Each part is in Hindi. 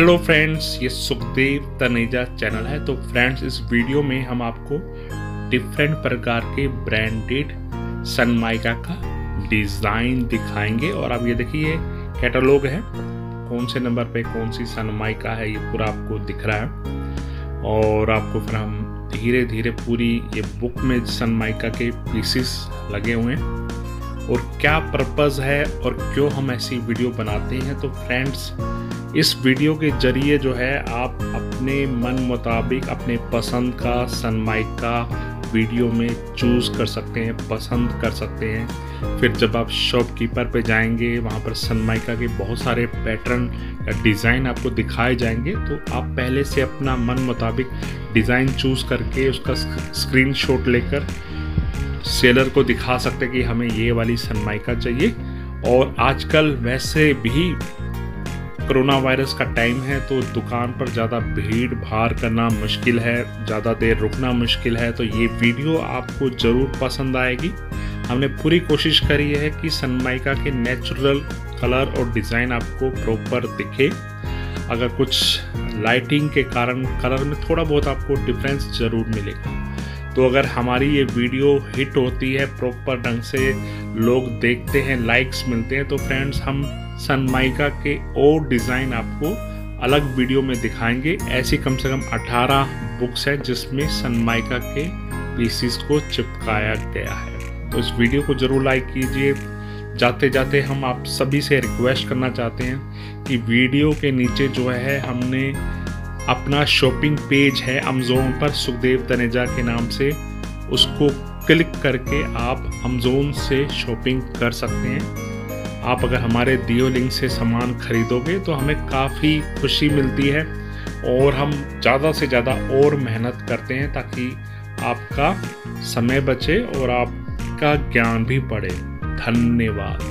हेलो फ्रेंड्स, ये सुखदेव तनेजा चैनल है। तो फ्रेंड्स, इस वीडियो में हम आपको डिफरेंट प्रकार के ब्रांडेड सनमाइका का डिज़ाइन दिखाएंगे। और आप ये देखिए, कैटलॉग है, कौन से नंबर पे कौन सी सनमाइका है, ये पूरा आपको दिख रहा है। और आपको फिर हम धीरे धीरे पूरी ये बुक में सनमाइका के पीसेस लगे हुए हैं और क्या पर्पज़ है और क्यों हम ऐसी वीडियो बनाते हैं। तो फ्रेंड्स, इस वीडियो के जरिए जो है आप अपने मन मुताबिक अपने पसंद का सनमाइका वीडियो में चूज़ कर सकते हैं, पसंद कर सकते हैं। फिर जब आप शॉपकीपर पे जाएंगे, वहाँ पर सनमाइका के बहुत सारे पैटर्न या डिज़ाइन आपको दिखाए जाएंगे। तो आप पहले से अपना मन मुताबिक डिज़ाइन चूज़ करके उसका स्क्रीनशॉट लेकर सेलर को दिखा सकते हैं कि हमें ये वाली सनमाइका चाहिए। और आजकल वैसे भी कोरोना वायरस का टाइम है, तो दुकान पर ज़्यादा भीड़ भाड़ करना मुश्किल है, ज़्यादा देर रुकना मुश्किल है। तो ये वीडियो आपको ज़रूर पसंद आएगी। हमने पूरी कोशिश करी है कि सनमाइका के नेचुरल कलर और डिज़ाइन आपको प्रॉपर दिखे। अगर कुछ लाइटिंग के कारण कलर में थोड़ा बहुत आपको डिफरेंस ज़रूर मिलेगा। तो अगर हमारी ये वीडियो हिट होती है, प्रॉपर ढंग से लोग देखते हैं, लाइक्स मिलते हैं, तो फ्रेंड्स हम सनमाइका के और डिज़ाइन आपको अलग वीडियो में दिखाएंगे। ऐसी कम से कम 18 बुक्स हैं जिसमें सनमाइका के पीसीस को चिपकाया गया है। तो इस वीडियो को ज़रूर लाइक कीजिए। जाते जाते हम आप सभी से रिक्वेस्ट करना चाहते हैं कि वीडियो के नीचे जो है हमने अपना शॉपिंग पेज है अमेज़ॉन पर सुखदेव तनेजा के नाम से, उसको क्लिक करके आप अमेज़ॉन से शॉपिंग कर सकते हैं। आप अगर हमारे दिए लिंक से सामान खरीदोगे तो हमें काफ़ी खुशी मिलती है और हम ज़्यादा से ज़्यादा और मेहनत करते हैं ताकि आपका समय बचे और आपका ज्ञान भी बढ़े। धन्यवाद।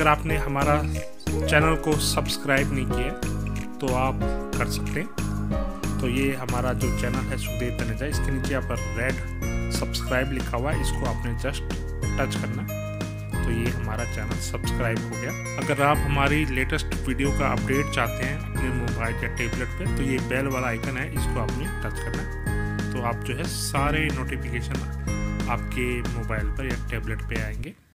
अगर आपने हमारा चैनल को सब्सक्राइब नहीं किया तो आप कर सकते हैं। तो ये हमारा जो चैनल है सुखदेव तनेजा, इसके नीचे यहाँ पर रेड सब्सक्राइब लिखा हुआ है, इसको आपने जस्ट टच करना, तो ये हमारा चैनल सब्सक्राइब हो गया। अगर आप हमारी लेटेस्ट वीडियो का अपडेट चाहते हैं अपने मोबाइल या टैबलेट पे, तो ये बेल वाला आइकन है, इसको आपने टच करना है, तो आप जो है सारे नोटिफिकेशन आपके मोबाइल पर या टैबलेट पे आएंगे।